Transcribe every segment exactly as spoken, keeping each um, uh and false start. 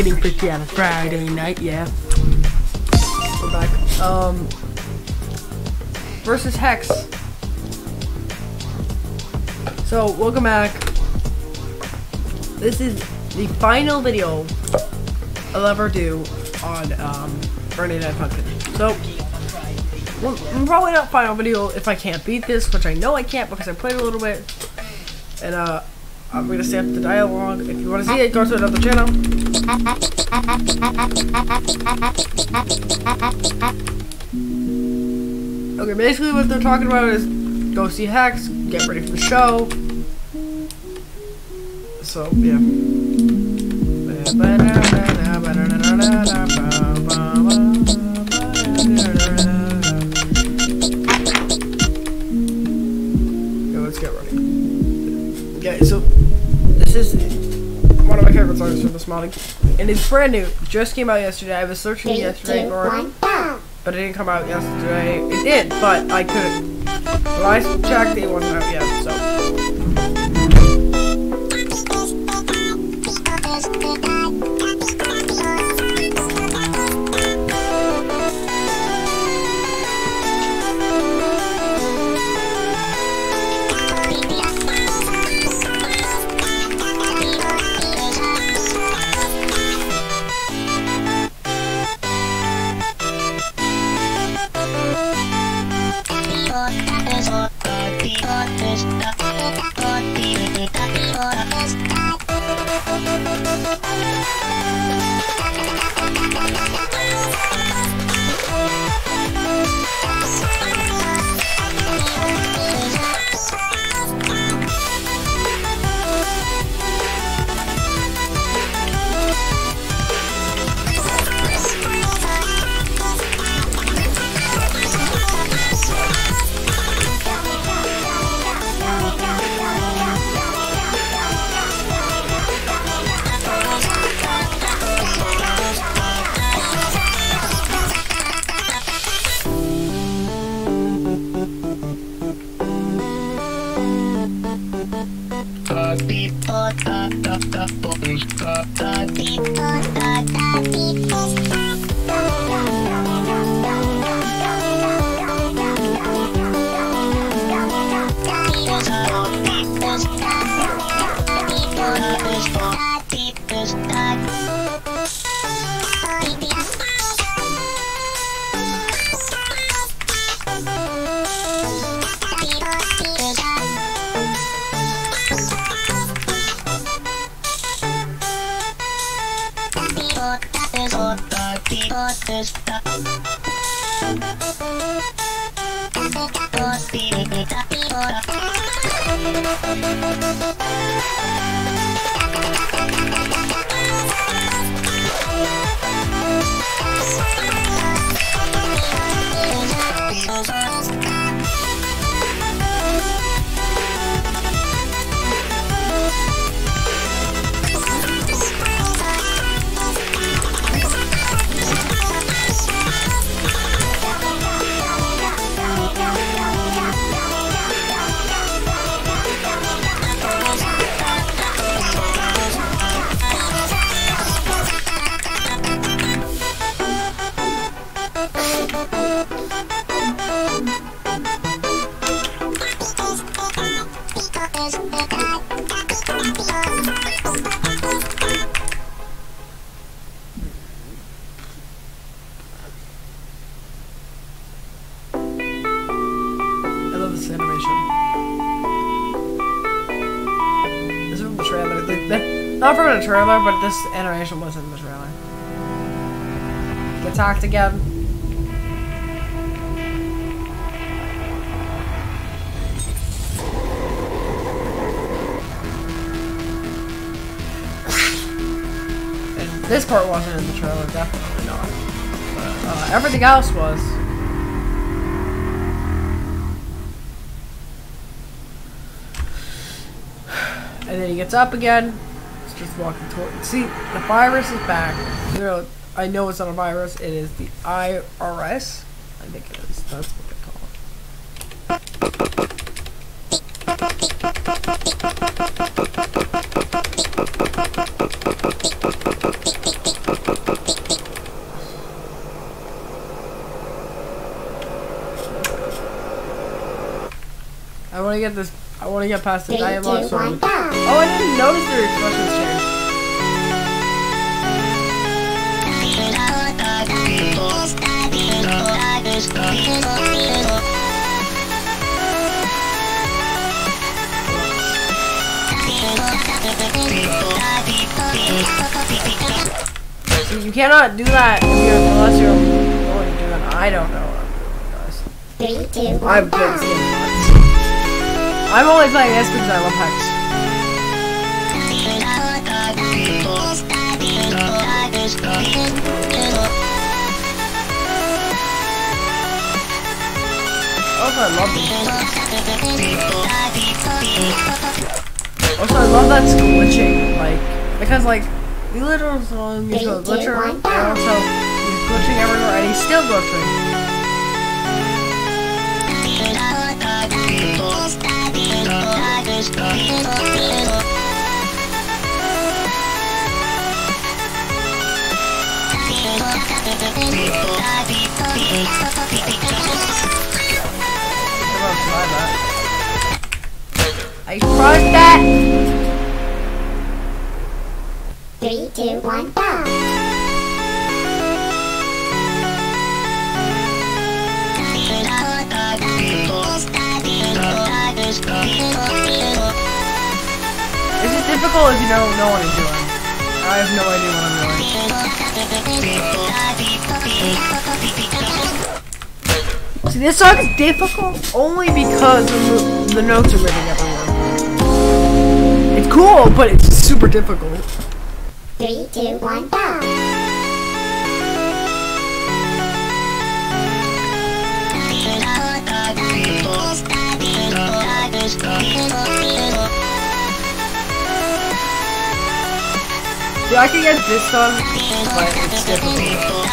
getting picky on a Friday night, yeah. We're back. Um, versus Hex. So, welcome back. This is the final video I'll ever do on um, Friday Night Funkin'. So, well, probably not final video if I can't beat this, which I know I can't because I played a little bit. And uh, I'm gonna stamp the dialogue. If you want to see it, go to another channel. Okay, basically what they're talking about is go see Hex, get ready for the show. So, yeah. Let's get ready. Okay, so this is one of my favorite songs from this modding, and it's brand new. Just came out yesterday. I was searching Three, yesterday two, for it, one, go. but it didn't come out yesterday. It did, but I couldn't. When I checked, it wasn't out yet. So. Not from the trailer, but this animation was in the trailer. Get talked again. And this part wasn't in the trailer, definitely not. But uh, everything else was. And then he gets up again. Just walking toward. See, the virus is back. You know, I know it's not a virus. It is the I R S. I think it is. That's what they call it. get this. I want to get past the dialogue. So. Oh, I didn't notice their expressions changed. See, you cannot do that if you're, unless you're willing to do that. I don't know what I'm doing, guys. Three, two, one, I've played this game once. I'm only playing this because I love Hex. Also, I love this. Also, I love that it's glitching, like, because, like, the literal song is a glitcher, and also he's glitching everywhere, and he's still glitching. I pressed that. three, two, one, go. Is it difficult if you don't know what I'm doing? I have no idea what I'm doing. See, this song is difficult only because the, the notes are moving everywhere. It's cool, but it's super difficult. Three, two, one, go. See, I can get this done, but it's difficult.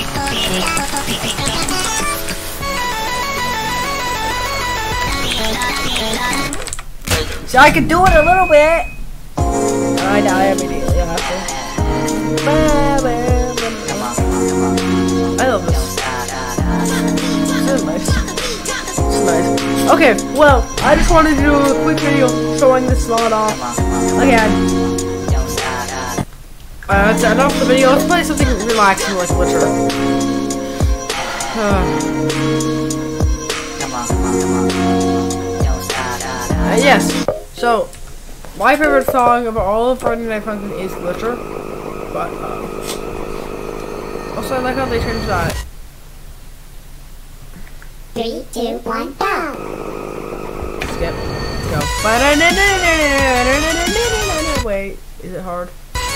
See, I can do it a little bit. I die immediately after. I love this. This is nice. This is nice. Okay, well, I just wanted to do a quick video showing this slot off again. Uh, that's enough of the video. Let's play something relaxing like Witcher. Uh, yes. So, my favorite song of all of Friday Night Funkin' is Glitcher, but um, also I like how they changed that. Three, two, one, go. Skip. Go. Wait, is it hard?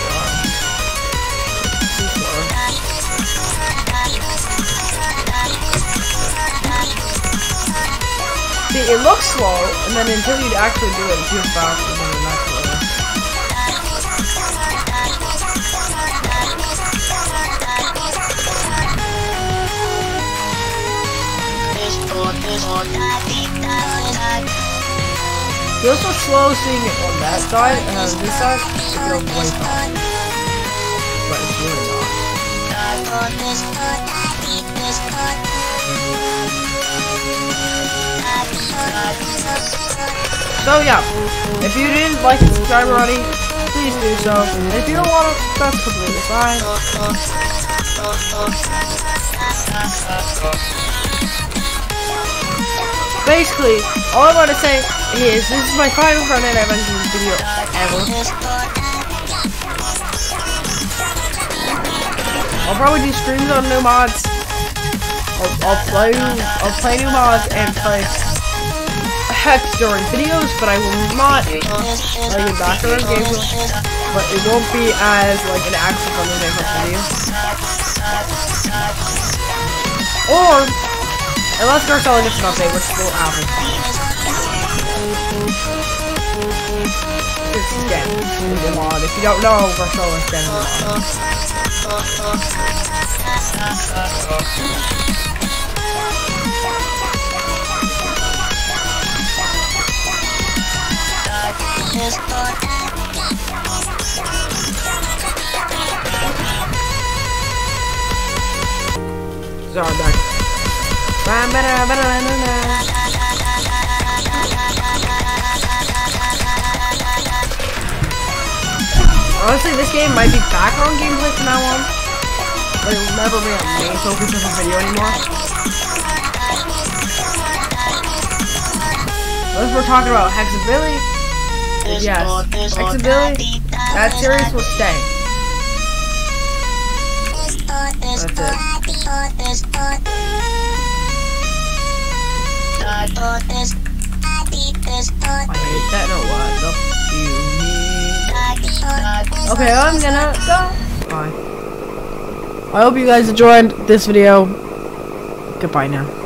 See, it looks slow, and then until you actually do it, it feels faster than the next one. Feels so slow seeing it on that side, and on this side, it feels way fast. But it's really not. So yeah, if you didn't like and subscribe already, please do so. And if you don't want to, that's completely fine. Basically, all I want to say is this is my final Friday Night Funkin' video ever. I'll probably do streams on new mods. I'll, I'll play I'll play new mods and play Hex during videos, but I will not like a background gameplay. But it won't be as like an actual Friday Night Funkin' video. Or unless Garcella gets an update, which will happen. It's again a mod. If you don't know, Garcella's getting a mod. Sorry, back. Honestly, this game might be background gameplay from now on. But it will never be a main focus of a video anymore. Unless we're talking about Hexabilly. Yes, Hexabilly. That series will stay. That's it. I hate that. No, what the f you need? Okay, I'm gonna go. Bye. I hope you guys enjoyed this video. Goodbye now.